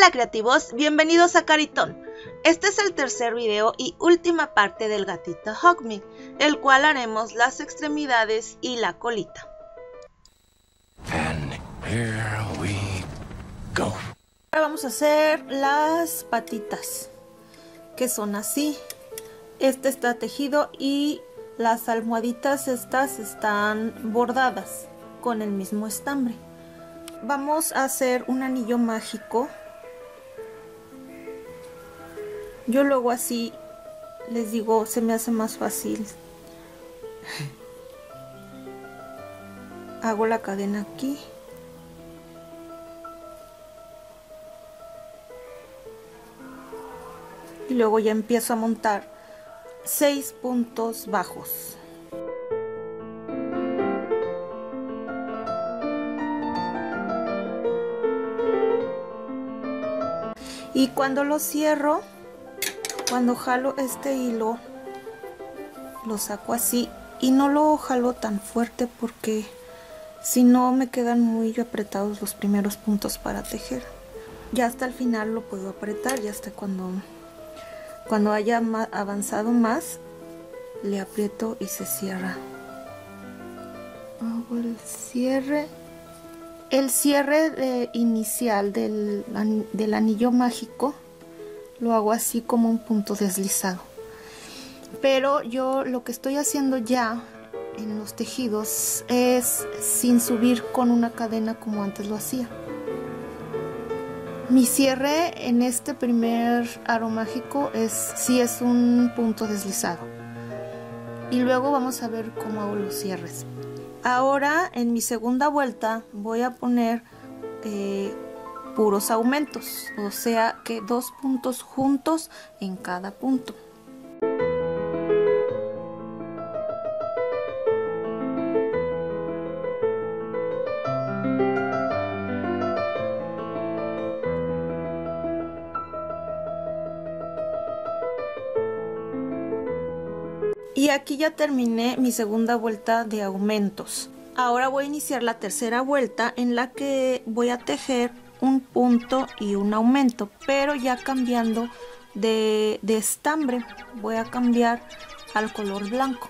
Hola creativos, bienvenidos a Caritón. Este es el tercer video y última parte del gatito Hogmead, el cual haremos las extremidades y la colita. And here we go. Ahora vamos a hacer las patitas, que son así. Este está tejido y las almohaditas estas están bordadas con el mismo estambre. Vamos a hacer un anillo mágico. Yo lo hago así, les digo, se me hace más fácil. Hago la cadena aquí. Y luego ya empiezo a montar 6 puntos bajos. Y cuando lo cierro, cuando jalo este hilo, lo saco así y no lo jalo tan fuerte porque si no me quedan muy apretados los primeros puntos para tejer. Ya hasta el final lo puedo apretar, ya hasta cuando haya avanzado más, le aprieto y se cierra. Hago el cierre. El cierre inicial del anillo mágico lo hago así como un punto deslizado. Pero yo lo que estoy haciendo ya en los tejidos es sin subir con una cadena como antes lo hacía. Mi cierre en este primer aro mágico sí es un punto deslizado. Y luego vamos a ver cómo hago los cierres. Ahora en mi segunda vuelta voy a poner puros aumentos, o sea que 2 puntos juntos en cada punto. Y aquí ya terminé mi segunda vuelta de aumentos. Ahora voy a iniciar la tercera vuelta en la que voy a tejer un punto y un aumento, pero ya cambiando de estambre. Voy a cambiar al color blanco.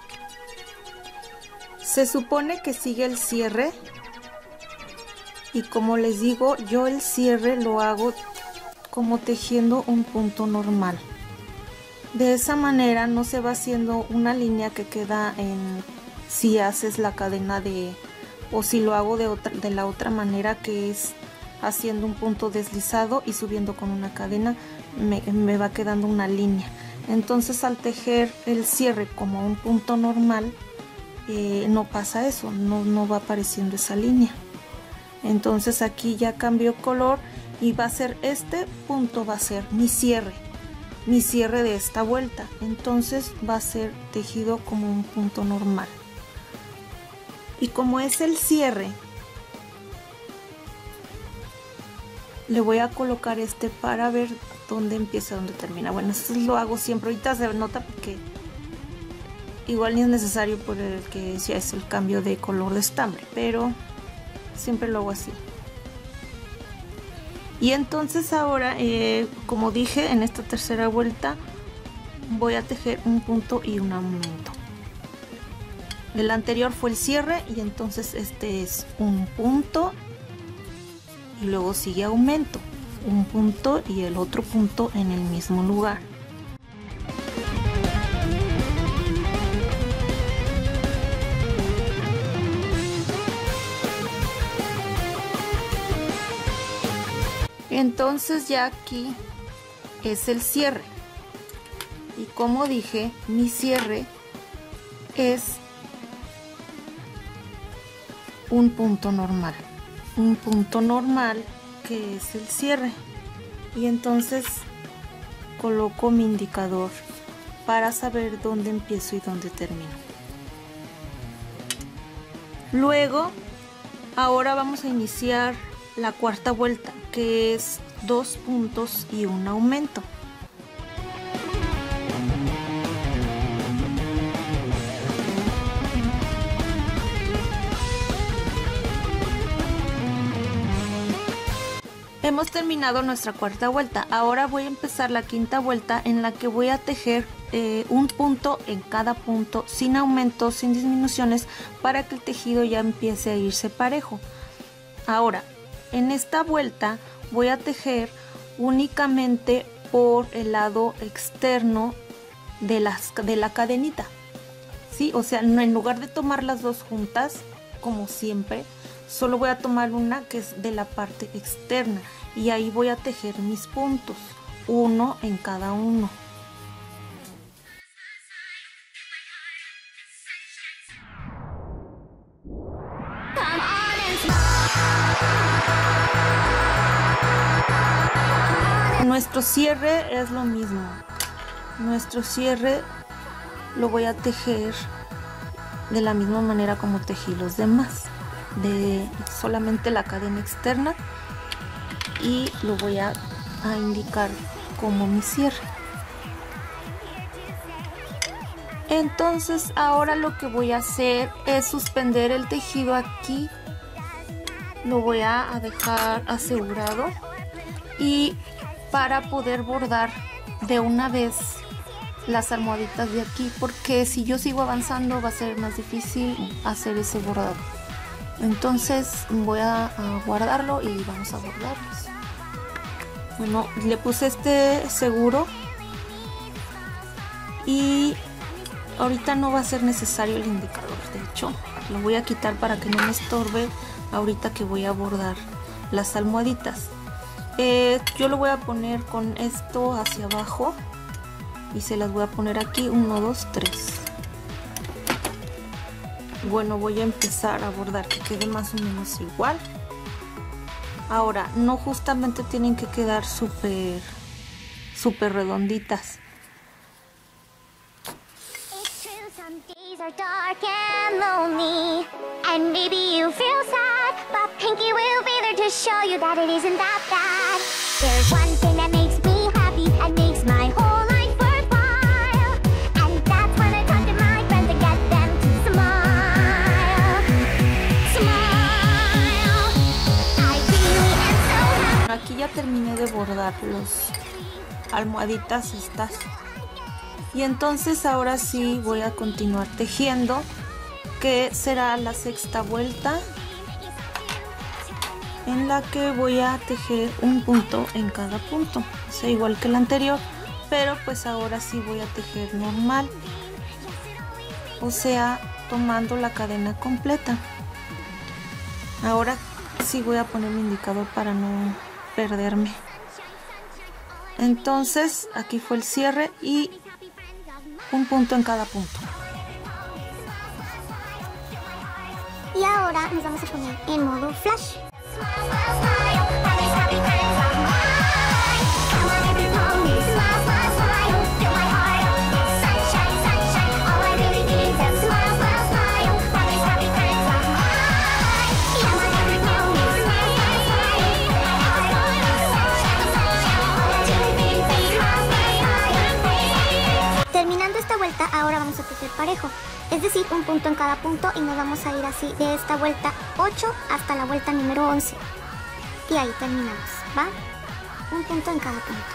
Se supone que sigue el cierre y como les digo, yo el cierre lo hago como tejiendo un punto normal. De esa manera no se va haciendo una línea que queda en si haces la cadena o si lo hago de la otra manera, que es haciendo un punto deslizado y subiendo con una cadena, me va quedando una línea. Entonces al tejer el cierre como un punto normal, no pasa eso, no va apareciendo esa línea. Entonces aquí ya cambio color y va a ser este punto, va a ser mi cierre de esta vuelta. Entonces va a ser tejido como un punto normal. Y como es el cierre, le voy a colocar este para ver dónde empieza, dónde termina. Bueno, esto lo hago siempre. Ahorita se nota porque igual ni es necesario por el que ya es el cambio de color de estambre, pero siempre lo hago así. Y entonces ahora, como dije, en esta tercera vuelta voy a tejer un punto y un aumento. El anterior fue el cierre y entonces este es un punto y luego sigue aumento, un punto y el otro punto en el mismo lugar. Entonces ya aquí es el cierre y como dije, mi cierre es un punto normal que es el cierre, y entonces coloco mi indicador para saber dónde empiezo y dónde termino. Luego ahora vamos a iniciar la cuarta vuelta, que es 2 puntos y un aumento. Hemos terminado nuestra cuarta vuelta. Ahora voy a empezar la quinta vuelta en la que voy a tejer un punto en cada punto sin aumentos, sin disminuciones, para que el tejido ya empiece a irse parejo. Ahora, en esta vuelta voy a tejer únicamente por el lado externo de la cadenita, ¿sí? O sea, no, en lugar de tomar las dos juntas, como siempre, solo voy a tomar una que es de la parte externa y ahí voy a tejer mis puntos, uno en cada uno. Nuestro cierre es lo mismo. Nuestro cierre lo voy a tejer de la misma manera como tejí los demás, de solamente la cadena externa, y lo voy a indicar como mi cierre. Entonces ahora lo que voy a hacer es suspender el tejido aquí, lo voy a dejar asegurado, y para poder bordar de una vez las almohaditas de aquí, porque si yo sigo avanzando va a ser más difícil hacer ese bordado. Entonces voy a guardarlo y vamos a bordarlos. Bueno, le puse este seguro y ahorita no va a ser necesario el indicador. De hecho, lo voy a quitar para que no me estorbe ahorita que voy a bordar las almohaditas. Yo lo voy a poner con esto hacia abajo y se las voy a poner aquí, 1, 2, 3. Bueno, voy a empezar a bordar que quede más o menos igual. Ahora, no justamente tienen que quedar súper redonditas. Aquí ya terminé de bordar los almohaditas estas, y entonces ahora sí voy a continuar tejiendo, que será la sexta vuelta, en la que voy a tejer un punto en cada punto, o sea, igual que el anterior, pero pues ahora sí voy a tejer normal, o sea, tomando la cadena completa. Ahora sí voy a poner mi indicador para no perderme. Entonces aquí fue el cierre y un punto en cada punto. Y ahora nos vamos a poner en modo flash. Terminando esta vuelta, ahora vamos a tejer parejo, es decir, un punto en cada punto, y nos vamos a ir así de esta vuelta 8 hasta la vuelta número 11. Y ahí terminamos, ¿va? Un punto en cada punto.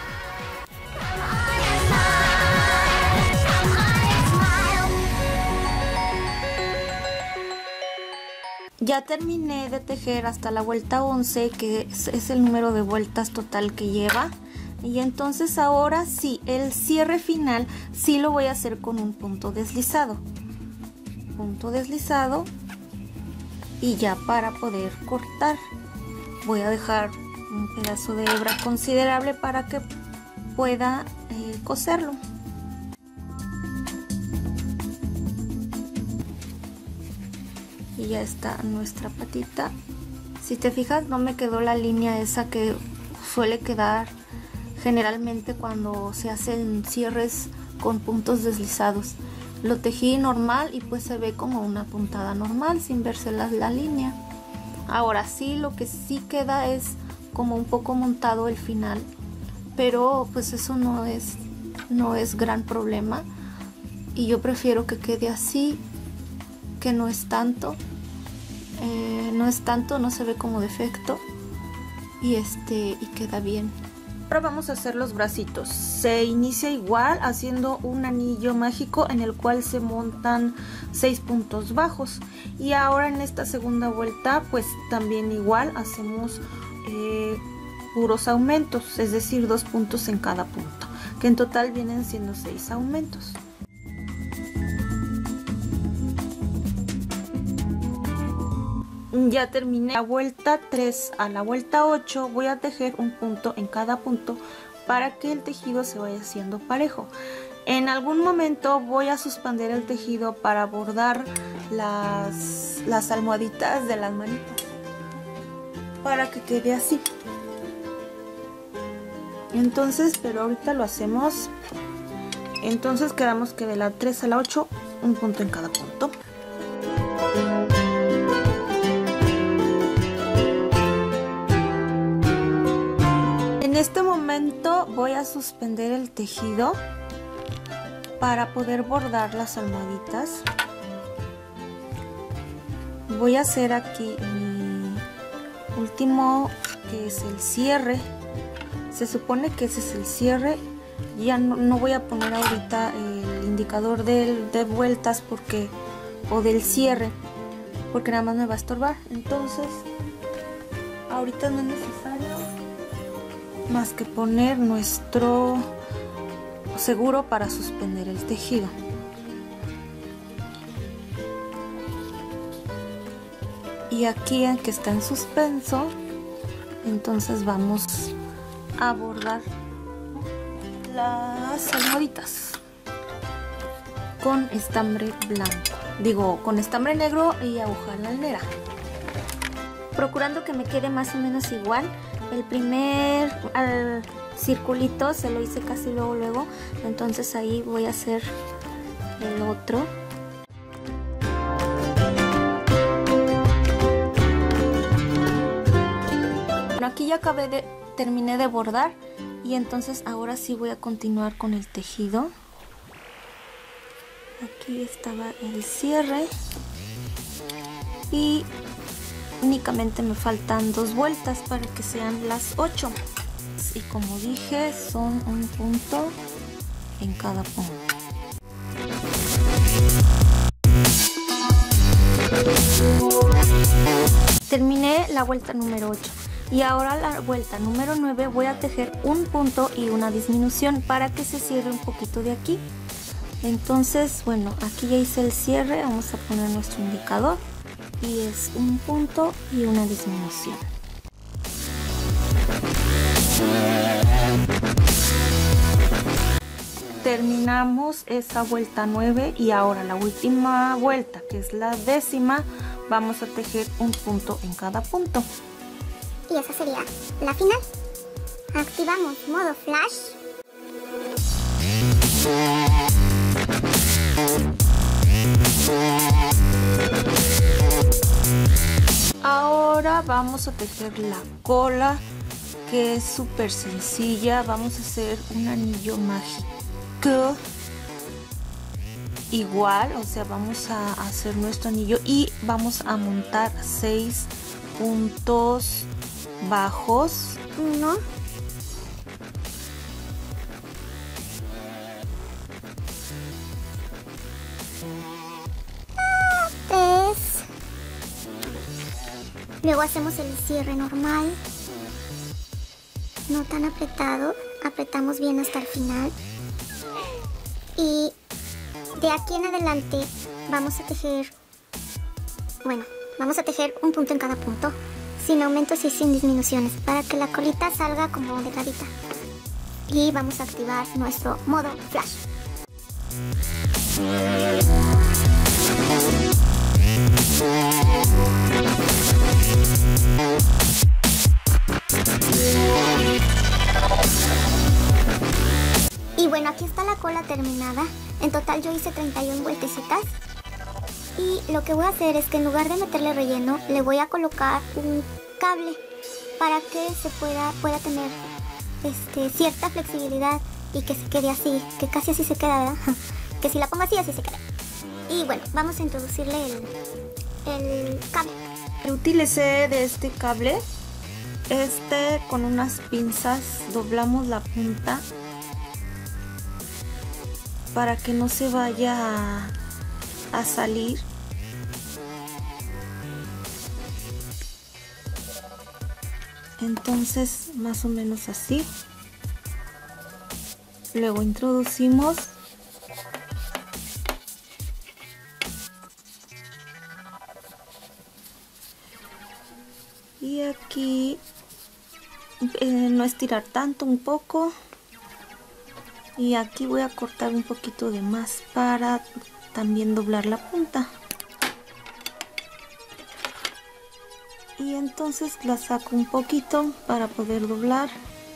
Ya terminé de tejer hasta la vuelta 11, que es el número de vueltas total que lleva. Y entonces ahora sí, el cierre final sí lo voy a hacer con un punto deslizado. Punto deslizado, y ya para poder cortar voy a dejar un pedazo de hebra considerable para que pueda coserlo. Y ya está nuestra patita. Si te fijas, no me quedó la línea esa que suele quedar generalmente cuando se hacen cierres con puntos deslizados. Lo tejí normal y pues se ve como una puntada normal sin verse la línea. Ahora sí, lo que sí queda es como un poco montado el final, pero pues eso no es gran problema, y yo prefiero que quede así, que no es tanto, no se ve como defecto. y queda bien. Ahora vamos a hacer los bracitos. Se inicia igual haciendo un anillo mágico en el cual se montan 6 puntos bajos. Y ahora en esta segunda vuelta pues también igual hacemos puros aumentos, es decir 2 puntos en cada punto, que en total vienen siendo 6 aumentos. Ya terminé la vuelta 3 a la vuelta 8, voy a tejer un punto en cada punto para que el tejido se vaya haciendo parejo. En algún momento voy a suspender el tejido para bordar las almohaditas de las manitas, para que quede así. Entonces, pero ahorita lo hacemos. Entonces quedamos que de la 3 a la 8, un punto en cada punto. En este momento voy a suspender el tejido para poder bordar las almohaditas. Voy a hacer aquí mi último, que es el cierre. Se supone que ese es el cierre. Ya no voy a poner ahorita el indicador de vueltas o del cierre, porque nada más me va a estorbar. Entonces ahorita no es necesario más que poner nuestro seguro para suspender el tejido. Y aquí en que está en suspenso, entonces vamos a bordar las almohaditas con estambre blanco, con estambre negro y aguja lalnera, procurando que me quede más o menos igual. El primer circulito se lo hice casi luego, entonces ahí voy a hacer el otro. Bueno, aquí ya terminé de bordar y entonces ahora sí voy a continuar con el tejido. Aquí estaba el cierre y únicamente me faltan 2 vueltas para que sean las 8. Y como dije, son un punto en cada punto. Terminé la vuelta número 8. Y ahora la vuelta número 9 voy a tejer un punto y una disminución para que se cierre un poquito de aquí. Entonces, bueno, aquí ya hice el cierre, vamos a poner nuestro indicador. Y es un punto y una disminución. Terminamos esa vuelta 9 y ahora la última vuelta, que es la 10ª, vamos a tejer un punto en cada punto. Y esa sería la final. Activamos modo flash. Ahora vamos a tejer la cola, que es súper sencilla. Vamos a hacer un anillo mágico igual, o sea, vamos a hacer nuestro anillo y vamos a montar 6 puntos bajos. 1, 3. Luego hacemos el cierre normal, no tan apretado, apretamos bien hasta el final. Y de aquí en adelante vamos a tejer, vamos a tejer un punto en cada punto, sin aumentos y sin disminuciones, para que la colita salga como delgadita. Y vamos a activar nuestro modo flash. Y bueno, aquí está la cola terminada. En total yo hice 31 vueltecitas. Y lo que voy a hacer es que en lugar de meterle relleno, le voy a colocar un cable para que se pueda tener cierta flexibilidad y que se quede así, que casi así se queda, ¿verdad? Que si la pongo así, así se queda. Y bueno, vamos a introducirle el cable. Utilicé de este cable Con unas pinzas doblamos la punta para que no se vaya a salir. Entonces más o menos así. Luego introducimos y aquí no estirar tanto, un poco, y aquí voy a cortar un poquito de más para también doblar la punta, y entonces la saco un poquito para poder doblar.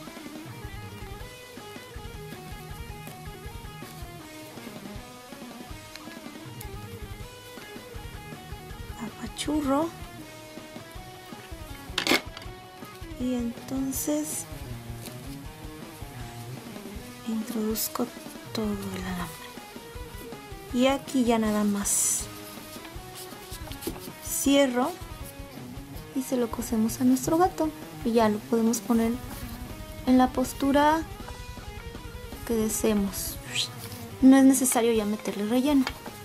Apachurro. Y entonces introduzco todo el alambre. Y aquí ya nada más cierro y se lo cosemos a nuestro gato. Y ya lo podemos poner en la postura que deseemos. No es necesario ya meterle relleno.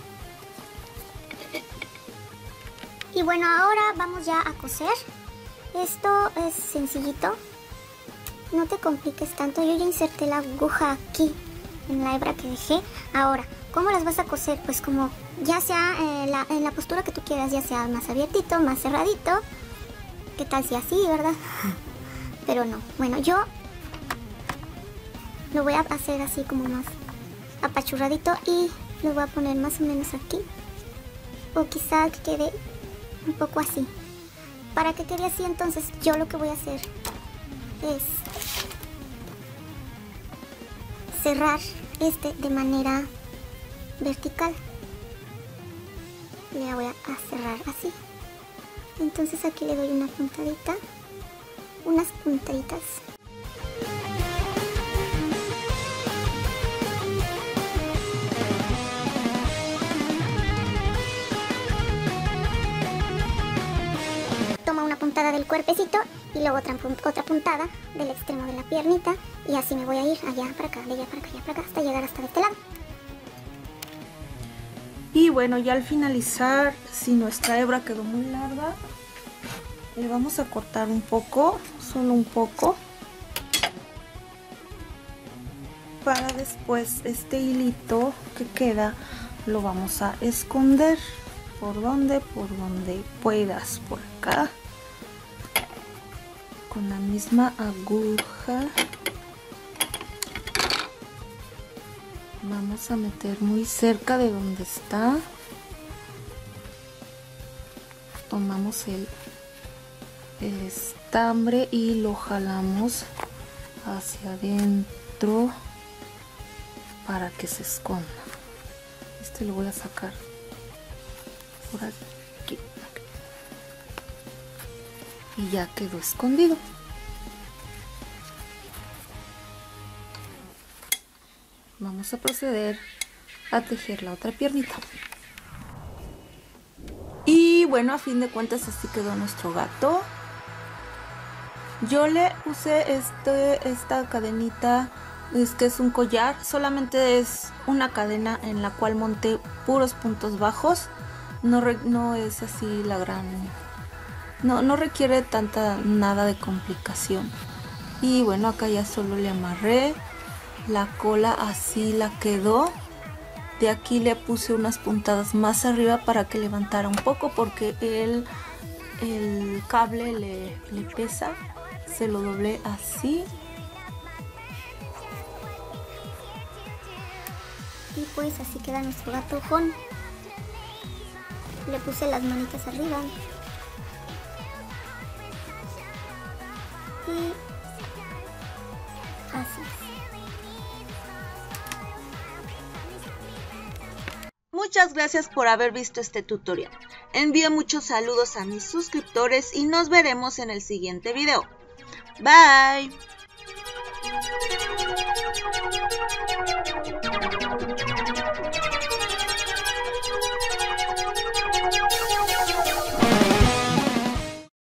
Y bueno, ahora vamos ya a coser. Esto es sencillito, no te compliques tanto. Yo ya inserté la aguja aquí en la hebra que dejé. Ahora, ¿cómo las vas a coser? Pues como ya sea en la postura que tú quieras, ya sea más abiertito, más cerradito. ¿Qué tal si así, verdad? Pero no, bueno, yo lo voy a hacer así como más apachurradito y lo voy a poner más o menos aquí. O quizá que quede un poco así. Para que quede así, entonces yo lo que voy a hacer es cerrar de manera vertical. Le voy a cerrar así. Entonces aquí le doy una puntadita, unas puntaditas. Toma una puntada del cuerpecito y luego otra puntada del extremo de la piernita, y así me voy a ir allá para acá, de allá para acá, allá para acá, hasta llegar hasta este lado. Y bueno, ya al finalizar, si nuestra hebra quedó muy larga, le vamos a cortar un poco, solo un poco, para después este hilito que queda lo vamos a esconder. ¿Por dónde? Por donde puedas, por acá, con la misma aguja. Vamos a meter muy cerca de donde está. Tomamos el estambre y lo jalamos hacia adentro para que se esconda. Este lo voy a sacar por aquí. Y ya quedó escondido. Vamos a proceder a tejer la otra piernita. Y bueno, a fin de cuentas así quedó nuestro gato. Yo le puse esta cadenita, que es un collar. Solamente es una cadena en la cual monté puros puntos bajos. No es así la gran... No requiere nada de complicación. Y bueno, acá ya solo le amarré. La cola así la quedó. De aquí le puse unas puntadas más arriba para que levantara un poco, porque el cable le pesa. Se lo doblé así. Y pues así queda nuestro gato ojón. Le puse las manitas arriba. Y así. Muchas gracias por haber visto este tutorial. Envío muchos saludos a mis suscriptores y nos veremos en el siguiente video. Bye.